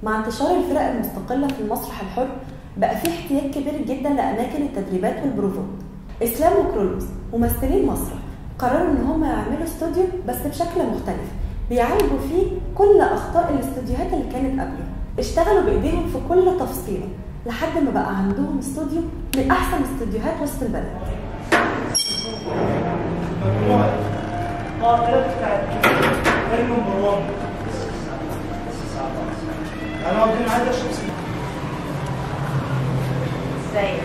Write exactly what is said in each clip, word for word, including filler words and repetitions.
مع انتشار الفرق المستقلة في المسرح الحر بقى في احتياج كبير جدا لأماكن التدريبات والبروفات. إسلام وكرولوس ممثلين مسرح قرروا إن هم يعملوا استوديو بس بشكل مختلف بيعالجوا فيه كل أخطاء الاستوديوهات اللي كانت قبله. اشتغلوا بإيديهم في كل تفصيلة لحد ما بقى عندهم استوديو من أحسن استوديوهات وسط البلد. انا قلت له عايز اشرب سيجاره. ازيك؟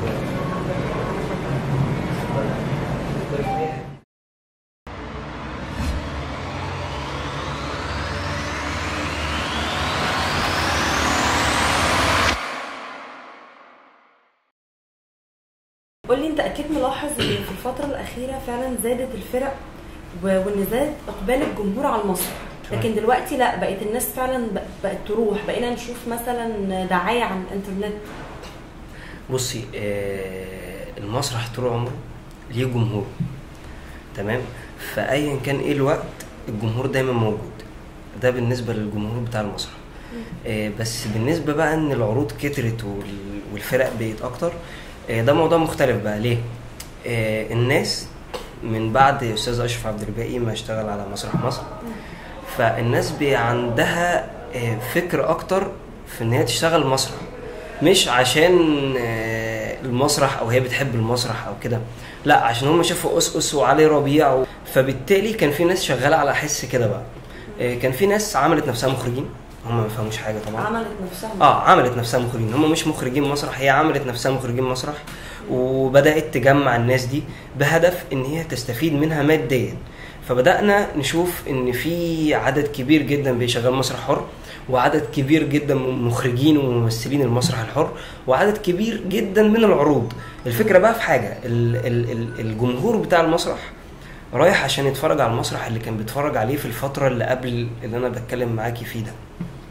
قولي انت اكيد ملاحظ ان في الفتره الاخيره فعلا زادت الفرق وان زاد اقبال الجمهور على المسرح، لكن دلوقتي لا، بقت الناس فعلا بقت تروح، بقينا نشوف مثلا دعايه على الانترنت. بصي آه المسرح طول عمره ليه جمهور، تمام؟ فايا كان ايه الوقت الجمهور دايما موجود. ده بالنسبه للجمهور بتاع المسرح. آه بس بالنسبه بقى ان العروض كترت والفرق بقت اكتر، آه ده موضوع مختلف بقى. ليه؟ آه الناس من بعد استاذ اشرف عبد الباقي ما اشتغل على مسرح مصر، فالناس بقى عندها فكر اكتر في ان هي تشتغل مسرح، مش عشان المسرح او هي بتحب المسرح او كده، لا، عشان هم شافوا أس وعلي ربيع و... فبالتالي كان في ناس شغاله على حس كده بقى. كان في ناس عملت نفسها مخرجين، هم ما فهموش حاجه طبعا. عملت نفسها اه عملت نفسها مخرجين، هم مش مخرجين مسرح، هي عملت نفسها مخرجين مسرح، وبدات تجمع الناس دي بهدف ان هي تستفيد منها ماديا. فبدأنا نشوف ان في عدد كبير جدا بيشغل مسرح حر، وعدد كبير جدا من مخرجين وممثلين المسرح الحر، وعدد كبير جدا من العروض. الفكرة بقى في حاجة، الجمهور بتاع المسرح رايح عشان يتفرج على المسرح اللي كان بيتفرج عليه في الفترة اللي قبل اللي انا بتكلم معاكي فيه ده.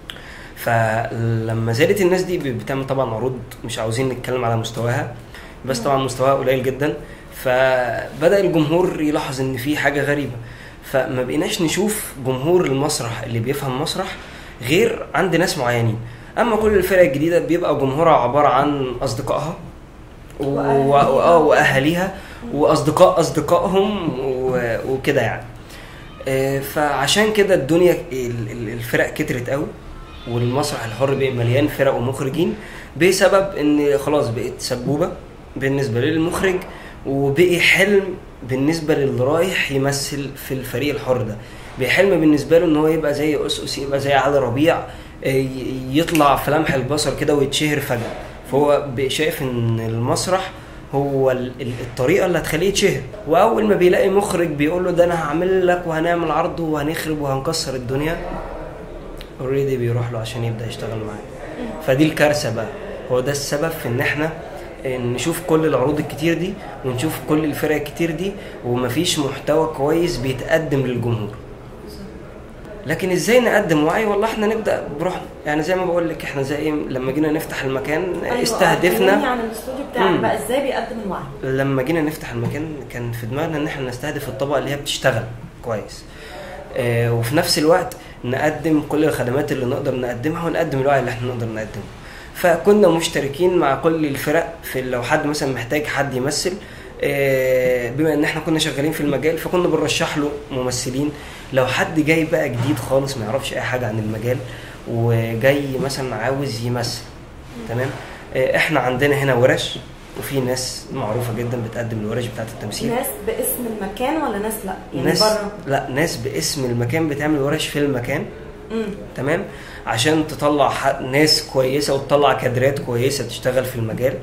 فلما زادت الناس دي بتعمل طبعا عروض مش عاوزين نتكلم على مستواها، بس طبعا مستواها قليل جدا، فبدأ الجمهور يلاحظ ان في حاجة غريبة. فما بقيناش نشوف جمهور المسرح اللي بيفهم مسرح غير عند ناس معينين. اما كل الفرق الجديدة بيبقى جمهورها عبارة عن اصدقائها واهاليها واصدقاء اصدقائهم وكده يعني. فعشان كده الدنيا الفرق كترت قوي، والمسرح الحر بقى مليان فرق ومخرجين، بسبب ان خلاص بقت سبوبة بالنسبة للمخرج، وبقي حلم بالنسبة للي رايح يمثل في الفريق الحر ده. بحلم بالنسبة له ان هو يبقى زي أسأس، يبقى زي علي ربيع، يطلع في لمح البصر كده ويتشهر فجأة. فهو شايف ان المسرح هو الطريقة اللي هتخليه يتشهر، واول ما بيلاقي مخرج بيقول له ده انا هعمل لك وهنعمل عرض وهنخرب وهنكسر الدنيا، اوريدي بيروح له عشان يبدأ يشتغل معاه. فدي الكارثة بقى، هو ده السبب في ان احنا نشوف كل العروض الكتير دي ونشوف كل الفرق الكتير دي ومفيش محتوى كويس بيتقدم للجمهور. لكن ازاي نقدم وعي؟ والله احنا نبدا بروحنا، يعني زي ما بقول لك احنا زي لما جينا نفتح المكان. أيوة استهدفنا يعني الاستوديو بتاعك بقى ازاي بيقدم الوعي. لما جينا نفتح المكان كان في دماغنا ان احنا نستهدف الطبقه اللي هي بتشتغل كويس، اه وفي نفس الوقت نقدم كل الخدمات اللي نقدر نقدمها ونقدم الوعي اللي احنا نقدر نقدمه. فكنا مشتركين مع كل الفرق في لو حد مثلا محتاج حد يمثل، بما ان احنا كنا شغالين في المجال فكنا بنرشح له ممثلين. لو حد جاي بقى جديد خالص ما يعرفش اي حاجه عن المجال وجاي مثلا عاوز يمثل، تمام، احنا عندنا هنا ورش، وفي ناس معروفه جدا بتقدم الورش بتاعه التمثيل. ناس باسم المكان ولا ناس لا يعني ناس بره؟ لا، ناس باسم المكان بتعمل ورش في المكان. مم. تمام، عشان تطلع ناس كويسه وتطلع كادرات كويسه تشتغل في المجال.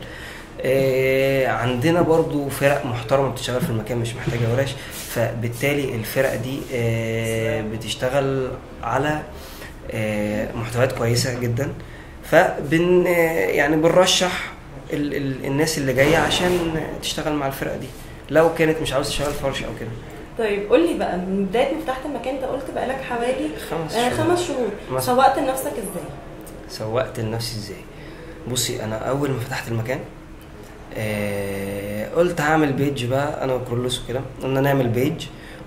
آه عندنا برضو فرق محترمه بتشتغل في المكان مش محتاجه ورش، فبالتالي الفرق دي آه بتشتغل على آه محتويات كويسه جدا. فبن آه يعني بنرشح ال ال الناس اللي جايه عشان تشتغل مع الفرق دي لو كانت مش عاوزه تشتغل فرش او كده. طيب قول لي بقى، من بدايه ما فتحت المكان انت قلت بقى لك حوالي خمس آه شهور, خمس شهور. سوقت لنفسك ازاي؟ سوقت لنفسي ازاي؟ بصي انا اول ما فتحت المكان آه قلت هعمل بيج بقى انا وكرولوس وكده، قلنا نعمل بيج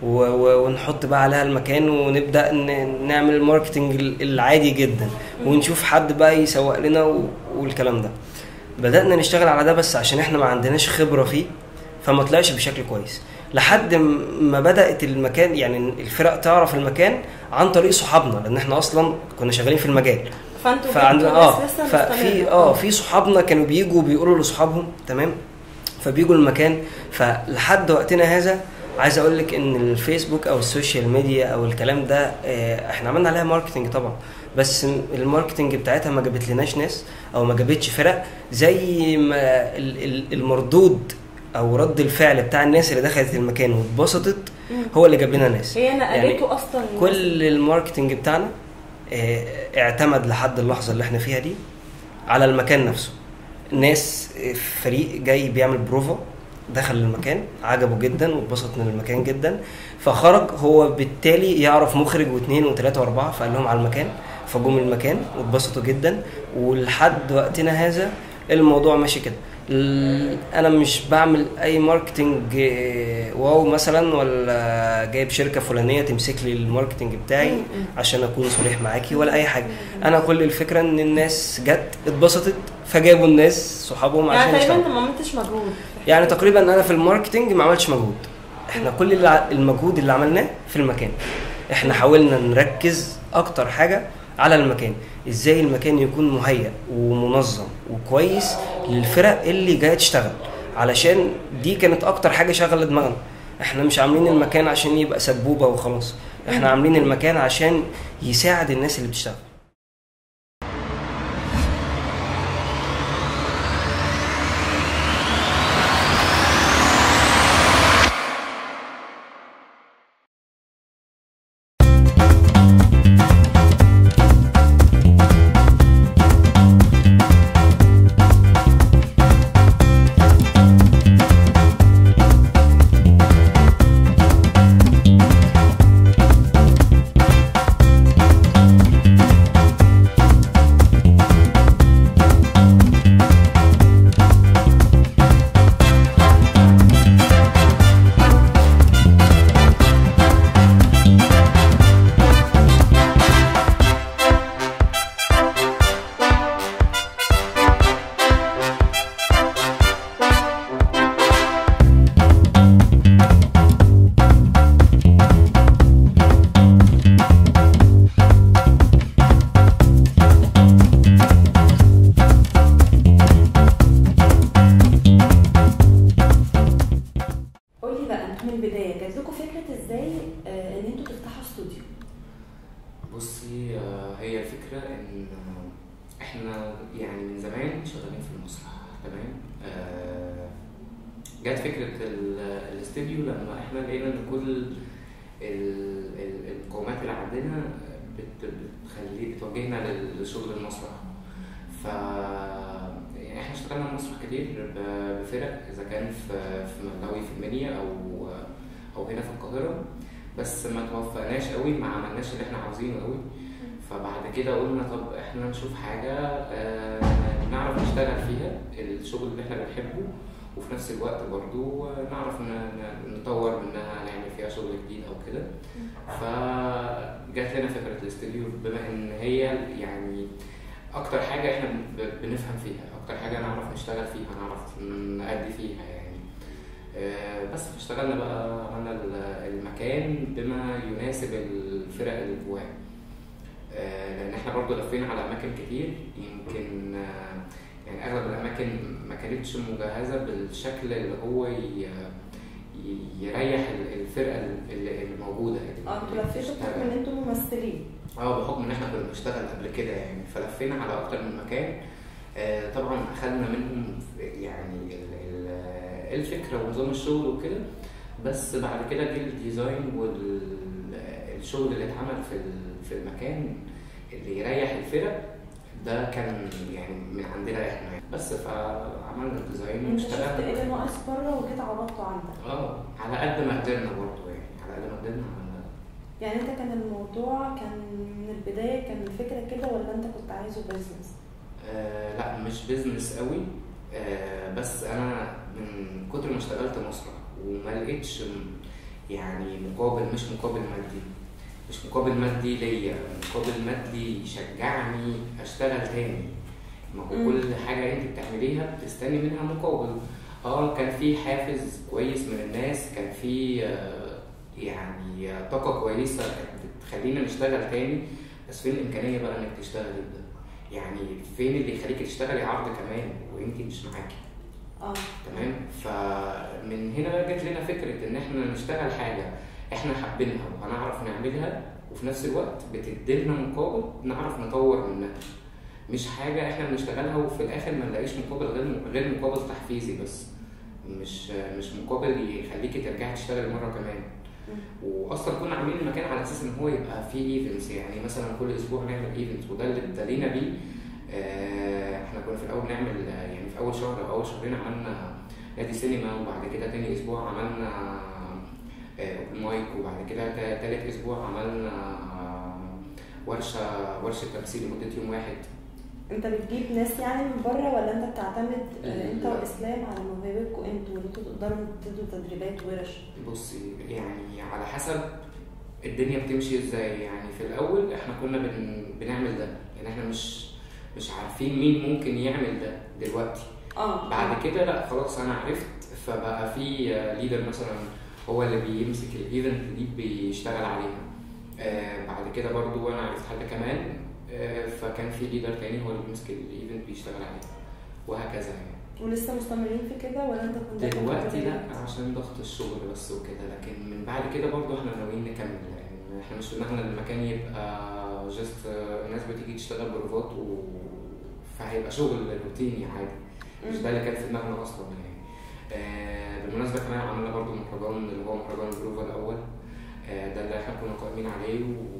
ونحط بقى عليها المكان ونبدا نعمل الماركتنج العادي جدا ونشوف حد بقى يسوق لنا والكلام ده. بدأنا نشتغل على ده بس عشان احنا ما عندناش خبرة فيه فما طلعش بشكل كويس لحد ما بدأت المكان يعني الفرق تعرف المكان عن طريق صحابنا لان احنا اصلا كنا شغالين في المجال. فانتوا فعندنا اه ففي اه في صحابنا كانوا بييجوا بيقولوا لاصحابهم تمام فبيجوا المكان. فلحد وقتنا هذا عايز اقول لك ان الفيسبوك او السوشيال ميديا او الكلام ده احنا عملنا عليها ماركتنج طبعا بس الماركتنج بتاعتها ما جابت لناش ناس او ما جابتش فرق زي ما المردود او رد الفعل بتاع الناس اللي دخلت المكان واتبسطت هو اللي جاب لنا ناس. هي نقلته يعني اصلا كل الماركتنج بتاعنا اعتمد لحد اللحظه اللي احنا فيها دي على المكان نفسه. الناس فريق جاي بيعمل بروفا دخل المكان عجبه جدا واتبسط من المكان جدا فخرج هو بالتالي يعرف مخرج واثنين وثلاثه واربعه فقال لهم على المكان فجم المكان واتبسطوا جدا ولحد وقتنا هذا الموضوع ماشي كده. انا مش بعمل اي ماركتنج واو مثلا ولا جايب شركه فلانيه تمسك لي الماركتنج بتاعي عشان اكون صريح معاكي ولا اي حاجه. انا كل الفكره ان الناس جت اتبسطت فجابوا الناس صحابهم عشان يعني يشتغلوا. انت ما عملتش مجهود يعني تقريبا انا في الماركتنج ما عملتش مجهود. احنا كل المجهود اللي عملناه في المكان. احنا حاولنا نركز اكتر حاجه على المكان ازاي المكان يكون مهيأ ومنظم وكويس للفرق اللي جايه تشتغل علشان دي كانت اكتر حاجه شغله دماغنا. احنا مش عاملين المكان عشان يبقى سبوبه وخلاص احنا عاملين المكان عشان يساعد الناس اللي بتشتغل. بصي هي الفكرة ان احنا يعني من زمان شغالين في المسرح تمام. جت فكرة الاستديو لما احنا لقينا ان كل المقومات اللي عندنا بتخلي بتوجهنا لشغل المسرح. ف يعني احنا اشتغلنا مسرح كتير بفرق اذا كان في في ملاوي في المنيا او او هنا في القاهرة بس ما توفقناش قوي ما عملناش اللي احنا عاوزينه قوي. فبعد كده قلنا طب احنا نشوف حاجة اه نعرف نشتغل فيها الشغل اللي احنا بنحبه وفي نفس الوقت برضو نعرف نطور منها نعمل فيها شغل جديد او كده. فجات لنا فكرة الاستوديو بما ان هي يعني اكتر حاجة احنا بنفهم فيها اكتر حاجة نعرف نشتغل فيها نعرف نأدي فيها يعني. بس اشتغلنا بقى عملنا المكان بما يناسب الفرق اللي جواه لان احنا برضو لفينا على اماكن كتير يمكن يعني اغلب الاماكن ما كانتش مجهزه بالشكل اللي هو يريح الفرقه اللي موجوده. اه انتوا لفيتوا بحكم ان انتوا ممثلين. اه بحكم ان احنا كنا بنشتغل قبل كده يعني فلفينا على اكتر من مكان. طبعا اخذنا منهم يعني الفكره ونظام الشغل وكده بس بعد كده جه الديزاين والشغل اللي اتعمل في في المكان اللي يريح الفرق ده كان يعني من عندنا احنا يعني. بس فعملنا الديزاين واشتغلنا. انت شفت ايه ناقص بره وجيت عوضته عندك؟ اه على قد ما قدرنا برضه يعني على قد ما قدرنا عملنا. يعني انت كان الموضوع كان من البدايه كان الفكره كده ولا انت كنت عايزه بيزنس؟ آه لا مش بيزنس قوي. آه بس انا من كتر ما اشتغلت مسرح وما لقيتش يعني مقابل، مش مقابل مادي، مش مقابل مادي ليا، مقابل مادي يشجعني اشتغل تاني. ما هو كل حاجه انت بتعمليها بتستني منها مقابل. اه كان في حافز كويس من الناس، كان في آه يعني طاقه كويسه بتخلينا نشتغل تاني، بس فين الامكانيه بقى انك تشتغلي ده؟ يعني فين اللي يخليكي تشتغلي عرض كمان وانت مش معاكي؟ اه تمام. فمن هنا بقى جت لنا فكره ان احنا نشتغل حاجه احنا حابينها وهنعرف نعملها، وفي نفس الوقت بتديلنا مقابل نعرف نطور منها. مش حاجه احنا بنشتغلها وفي الاخر ما نلاقيش مقابل غير غير مقابل تحفيزي بس، مش مش مقابل يخليكي ترجعي تشتغلي مره كمان. واصلا كنا عاملين المكان على اساس ان هو يبقى فيه ايفنتس، يعني مثلا كل اسبوع نعمل ايفنتس، وده اللي ابتدينا بيه. آه احنا كنا في الاول نعمل يعني في اول شهر او اول شهرين عملنا نادي سينما، وبعد كده تاني اسبوع عملنا اوبن مايك، وبعد كده تالت اسبوع عملنا ورشه ورشه تمثيل لمده يوم واحد. انت بتجيب ناس يعني من بره ولا انت بتعتمد انت واسلام على موهبتكم انتوا وانتوا تقدروا تدوا تدريبات ورش؟ بصي يعني على حسب الدنيا بتمشي ازاي. يعني في الاول احنا كنا بن... بنعمل ده، يعني احنا مش مش عارفين مين ممكن يعمل ده دلوقتي. اه بعد كده لا خلاص انا عرفت، فبقى في ليدر مثلا هو اللي بيمسك الايفنت دي بيشتغل عليها. آه بعد كده برضو انا عرفت حد كمان، آه فكان في ليدر تاني هو اللي بيمسك الايفنت بيشتغل عليه، وهكذا يعني. ولسه مستمرين في كده ولا انت كنت دلوقتي لا عشان ضغط الشغل بس وكده، لكن من بعد كده برضو احنا ناويين نكمل. يعني احنا مش في دماغنا المكان يبقى جست الناس بتيجي تشتغل بروفات و... فهيبقى شغل روتيني عادي، مش ده اللي كان في دماغنا اصلا يعني. آه بالمناسبه كمان عملنا برضو مهرجان اللي هو مهرجان البروفا الاول، آه ده اللي احنا كنا قائمين عليه،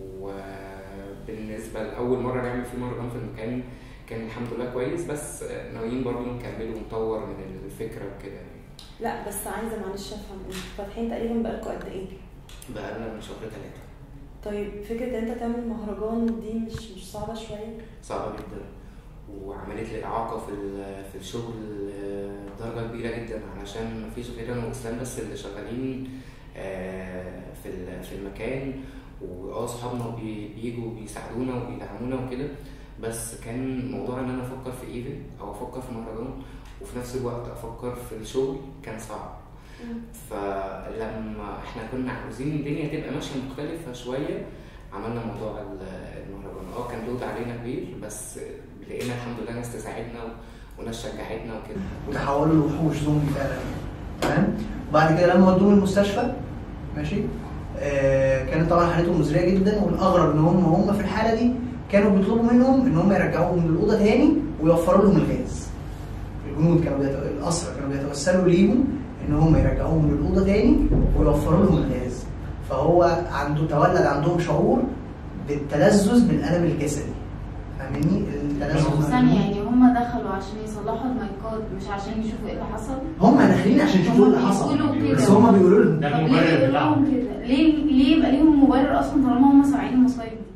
وبالنسبه لاول مره نعمل فيه مهرجان في المكان كان الحمد لله كويس، بس ناويين برضو نكمل ونطور من الفكره وكده يعني. لا بس عايزه معلش افهم، انتوا فاتحين تقريبا بقالكوا قد ايه؟ بقالنا من شهر ثلاثه. طيب فكره ان انت تعمل مهرجان دي مش مش صعبه شويه؟ صعبه جدا، وعملت لي اعاقه في في الشغل درجه كبيره جدا، علشان مفيش غير انا واسلام بس اللي شغالين في في المكان، واه اصحابنا بييجوا بيساعدونا وبيدعمونا وكده، بس كان موضوع ان انا افكر في ايفنت او افكر في مهرجان وفي نفس الوقت افكر في الشغل كان صعب. فلما احنا كنا عاوزين الدنيا تبقى ماشيه مختلفه شويه عملنا موضوع المهرجان. اه كان لود علينا كبير، بس لقينا الحمد لله ناس تساعدنا وناس شجعتنا وكده، وتحولوا لوحوش زومبي فعلا. تمام. وبعد كده لما ودوهم المستشفى ماشي، آه كانت طبعا حالتهم مزريه جدا، والاغرب ان هم هم في الحاله دي كانوا بيطلبوا منهم ان هم يرجعوهم للاوضه تاني ويوفروا لهم الغاز. الجنود كانوا بيتو... الاسرى كانوا بيتوسلوا ليهم ان هم يرجعوهم للاوضه تاني ويوفروا لهم الغاز. فهو عنده تولد عندهم شعور بالتلذذ بالالم الجسدي. فاهمني؟ التلذذ ثانيه يعني هم دخلوا عشان يصلحوا المايكات مش عشان يشوفوا ايه اللي حصل؟ هم داخلين عشان يشوفوا ايه اللي حصل، بس هم بيقولوا لهم ده المبرر بتاعهم كده. ليه ليه يبقى ليهم مبرر اصلا طالما هم سامعين المصايب دي؟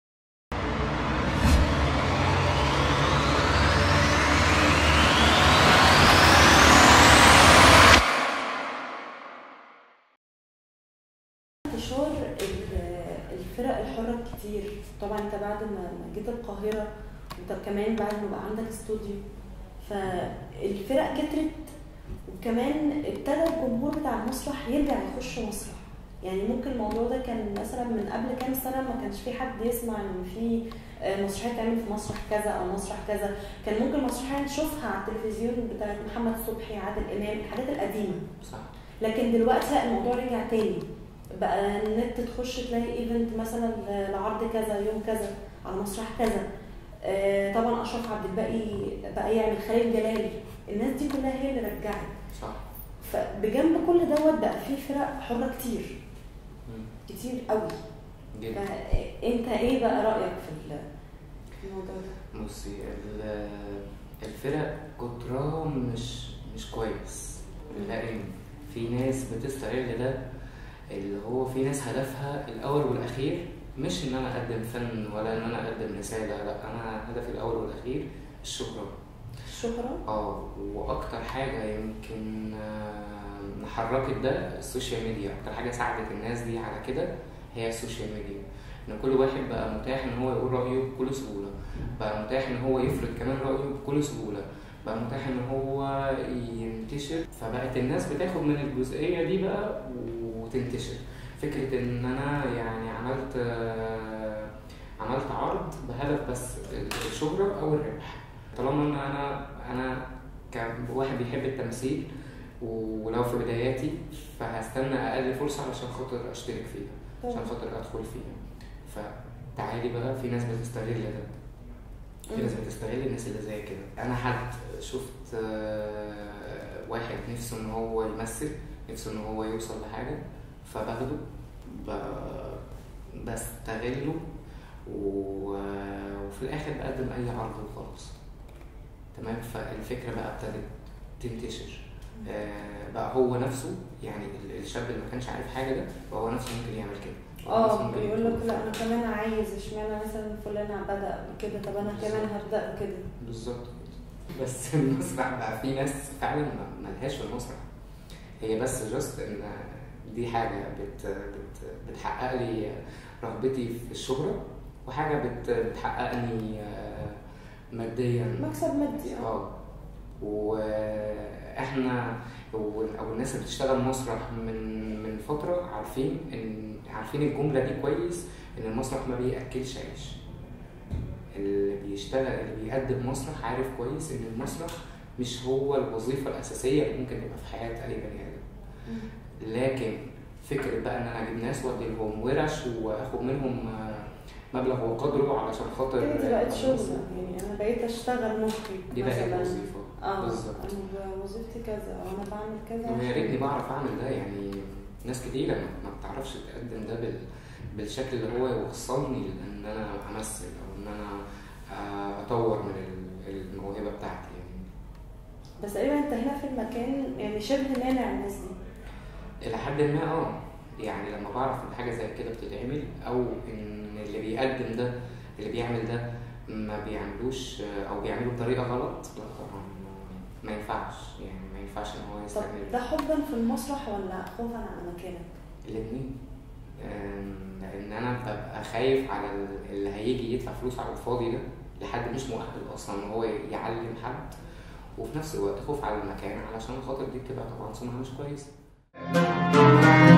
انتشار الفرق الحرة كتير طبعا. انت بعد ما جيت القاهرة انت كمان بعد ما بقى عندك استوديو، فالفرق كترت، وكمان ابتدى الجمهور بتاع المسرح يرجع يخش مسرح. يعني ممكن الموضوع ده كان مثلا من قبل كام سنة ما كانش في حد يسمع ان في مسرحية تعمل في مسرح كذا او مسرح كذا. كان ممكن مسرحية نشوفها على التلفزيون بتاعت محمد صبحي، عادل امام، الحاجات القديمة. صح. لكن دلوقتي لا، الموضوع رجع تاني، بقى النت تخش تلاقي ايفنت مثلا لعرض كذا يوم كذا على مسرح كذا. آه طبعا اشرف عبد الباقي بقى يعمل، خالد جلال، الناس دي كلها هي اللي رجعت. صح. فبجنب كل دوت بقى في فرق حره كتير كتير قوي جدا. فانت ايه بقى رايك في الموضوع ده؟ بصي الفرق كترها مش مش كويس، لان في ناس بتستغل ده، اللي هو في ناس هدفها الاول والاخير مش ان انا اقدم فن ولا ان انا اقدم رساله، لا انا هدفي الاول والاخير الشهره. الشهرة. اه واكتر حاجه يمكن آه، حركت ده السوشيال ميديا. اكتر حاجه ساعدت الناس دي على كده هي السوشيال ميديا، ان كل واحد بقى متاح ان هو يقول رايه بكل سهوله، بقى متاح ان هو يفرض كمان رايه بكل سهوله، بقى متاح ان هو ينتشر. فبقت الناس بتاخد من الجزئيه دي بقى وتنتشر. فكره ان انا يعني عملت آه، عملت عرض بهدف بس الشهره او الربح. طالما ان انا انا كواحد بيحب التمثيل ولو في بداياتي فهستنى اقل فرصه علشان خاطر اشترك فيها، عشان خاطر ادخل فيها. فتعالي بقى في ناس بتستغل ده، في ناس بتستغل الناس اللي زي كده. انا حد شفت واحد نفسه ان هو يمثل، نفسه ان هو يوصل لحاجه، فباخده بستغله وفي الاخر بقدم اي عرض وخلاص. تمام. فالفكره بقى ابتدت تنتشر. آه بقى هو نفسه يعني الشاب اللي ما كانش عارف حاجه ده هو نفسه ممكن يعمل كده. اه بيقول لك لا انا كمان عايز، اشمعنى مثلا فلان بدا كده، طب انا كمان هبدا كده. بالظبط. بس المسرح بقى في ناس فعلا ملهاش في المسرح، هي بس جاست ان دي حاجه بت بت بتحقق لي رغبتي في الشهره، وحاجه بت بتحققني ماديا، مكسب مادي. اه واحنا او الناس اللي بتشتغل مسرح من من فتره عارفين ان عارفين الجمله دي كويس، ان المسرح ما بياكلش عيش. اللي بيشتغل اللي بيقدم مسرح عارف كويس ان المسرح مش هو الوظيفه الاساسيه اللي ممكن تبقى في حياه اي بني ادم. لكن فكره بقى ان انا اجيب ناس وادي لهم ورش واخد منهم مبلغ وقدره علشان خاطر دي بقت شغله، يعني انا بقيت اشتغل مخرج دي بقت وظيفه. اه بالظبط. انا وظيفتي كذا وانا بعمل كذا، ويا ريتني بعرف اعمل ده. يعني ناس كتير ما بتعرفش تقدم ده بال... بالشكل اللي هو يوصلني لان انا امثل او ان انا اطور من الموهبه بتاعتي يعني. بس تقريبا انت هنا في المكان يعني شبه مانع الناس دي الى حد ما. اه يعني لما بعرف ان حاجه زي كده بتتعمل، او ان اللي بيقدم ده اللي بيعمل ده ما بيعملوش او بيعملوا بطريقه غلط، لا طبعا ما ينفعش. يعني ما ينفعش ان هو يستعمل. طب ده حبا في المسرح ولا خوفا على مكانك؟ الاثنين. لان انا ببقى خايف على اللي هيجي يدفع فلوس على الفاضي ده لحد مش مؤهل اصلا ان هو يعلم حد، وفي نفس الوقت خوف على المكان علشان خاطر دي بتبقى طبعا سمعه مش كويسه.